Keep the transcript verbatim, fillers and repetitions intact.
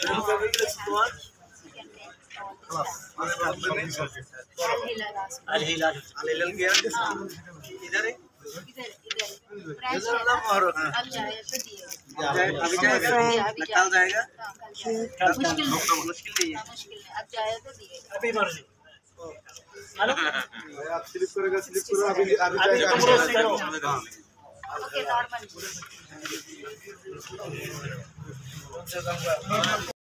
अल हिलाल अल हिलाल गया इधर है इधर इधर अब जाए तो दिए अभी जाएगा कल जाएगा मुश्किल मुश्किल नहीं है मुश्किल नहीं अब जाए तो दिए अभी मर्जी हेलो आप स्लिप करेगा स्लिप करो अभी अभी जाएगा ओके नॉर्मल